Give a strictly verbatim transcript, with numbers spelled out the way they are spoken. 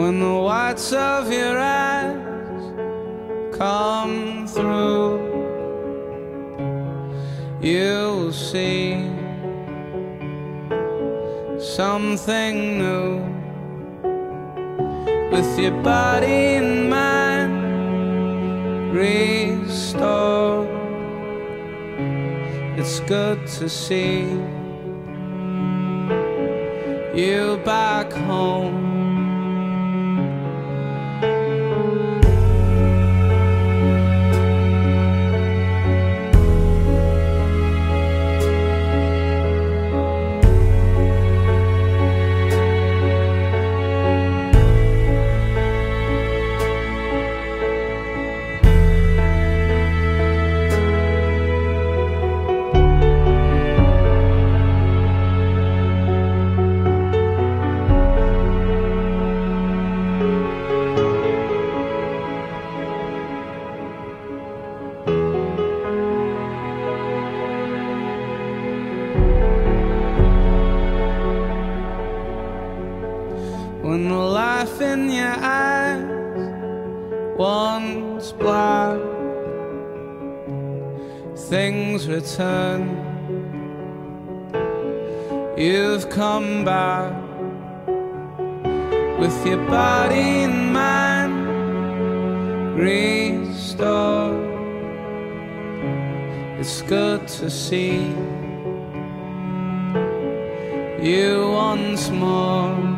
when the whites of your eyes come through, you'll see something new. With your body and mind restored, it's good to see you back home. When the life in your eyes once black, things return. You've come back with your body and mind restored. It's good to see you once more.